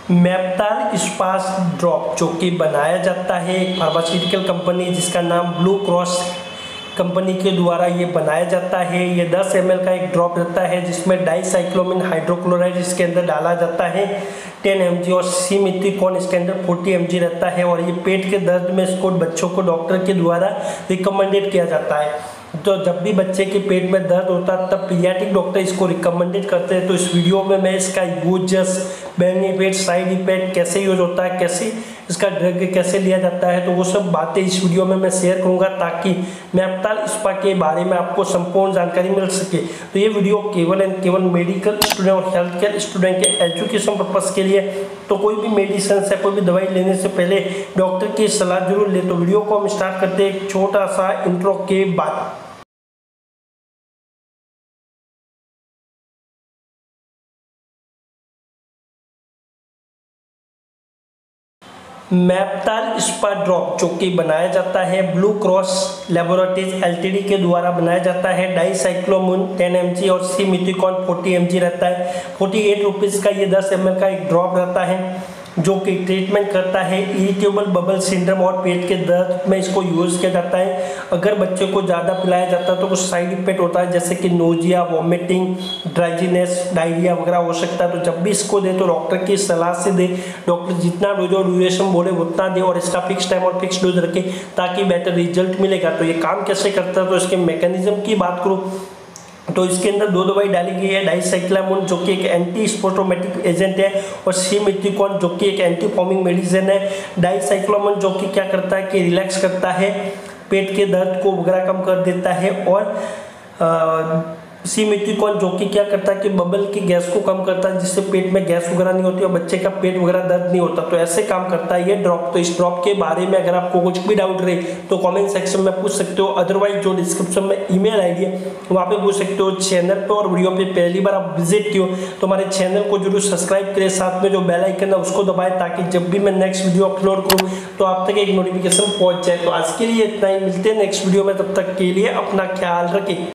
मेप्टाल स्पास drop जो कि बनाया जाता है एक फार्मास्यूटिकल कंपनी जिसका नाम ब्लू क्रॉस कंपनी के द्वारा ये बनाया जाता है। ये 10 ml का एक ड्रॉप रहता है जिसमें डाइसाइक्लोमिन हाइड्रोक्लोराइड इसके अंदर डाला जाता है 10 mg और सिमिथ्रिकोन इसके अंदर 40 mg रहता है। और ये पेट के दर्द में इसको बच्चों को डॉक्टर के द्वारा रिकमेंडेड किया जाता है। तो जब भी बच्चे के पेट में दर्द होता है तब पीडियाट्रिक डॉक्टर इसको रिकमेंडेड करते हैं। तो इस वीडियो में मैं इसका यूजेस, बेनिफिट, साइड इफेक्ट, कैसे यूज होता है, कैसे इसका ड्रग कैसे लिया जाता है, तो वो सब बातें इस वीडियो में मैं शेयर करूंगा ताकि मेप्टाल स्पा के बारे में आपको संपूर्ण जानकारी मिल सके। तो ये वीडियो केवल एंड केवल मेडिकल स्टूडेंट और हेल्थ केयर स्टूडेंट के एजुकेशन पर्पस के लिए। तो कोई भी मेडिसिन से कोई भी दवाई लेने से पहले डॉक्टर की सलाह जरूर ले। तो वीडियो को हम स्टार्ट करते हैं एक छोटा सा इंट्रो के बाद। मेप्टाल स्पा ड्रॉप जो कि बनाया जाता है ब्लू क्रॉस लैबोरेटरीज एलटीडी के द्वारा बनाया जाता है। डाइसाइक्लोमिन 10 mg और सिमिथ्रिकोन 40 mg रहता है। 48 रुपीज़ का ये 10 ml का एक ड्रॉप रहता है जो कि ट्रीटमेंट करता है इरिटेबल बबल सिंड्रोम और पेट के दर्द में इसको यूज़ किया जाता है। अगर बच्चे को ज़्यादा पिलाया जाता है तो कुछ साइड इफेक्ट होता है जैसे कि नोजिया, वॉमिटिंग, ड्राइजीनेस, डायरिया वगैरह हो सकता है। तो जब भी इसको दे तो डॉक्टर की सलाह से दे। डॉक्टर जितना ड्यूरेशन बोले उतना दे और इसका फिक्स टाइम और फिक्स डोज रखे ताकि बेटर रिजल्ट मिलेगा। तो ये काम कैसे करता है तो इसके मैकेनिज्म की बात करूँ तो इसके अंदर 2 दवाई डाली गई है। डाइसाइक्लोमिन जो कि एक एंटी स्पोटोमेटिक एजेंट है और सिमिथ्रिकोन जो कि एक एंटी फॉर्मिंग मेडिसिन है। डाइसाइक्लोमिन जो कि क्या करता है कि रिलैक्स करता है, पेट के दर्द को वगैरह कम कर देता है। और सिमिथ्रिकोन जो कि क्या करता है कि बबल की गैस को कम करता है जिससे पेट में गैस वगैरह नहीं होती और बच्चे का पेट वगैरह दर्द नहीं होता। तो ऐसे काम करता है ये ड्रॉप। तो इस ड्रॉप के बारे में अगर आपको कुछ भी डाउट रहे तो कमेंट सेक्शन में पूछ सकते हो। अदरवाइज जो डिस्क्रिप्शन में ईमेल आईडी है वहाँ पे पूछ सकते हो। चैनल पे और वीडियो पे पहली बार आप विजिट किए हो तो हमारे चैनल को जरूर सब्सक्राइब करें, साथ में जो बेल आइकन है उसको दबाएं ताकि जब भी मैं नेक्स्ट वीडियो अपलोड करूँ तो आप तक एक नोटिफिकेशन पहुँच जाए। तो आज के लिए इतना ही, मिलते हैं नेक्स्ट वीडियो में, तब तक के लिए अपना ख्याल रखें।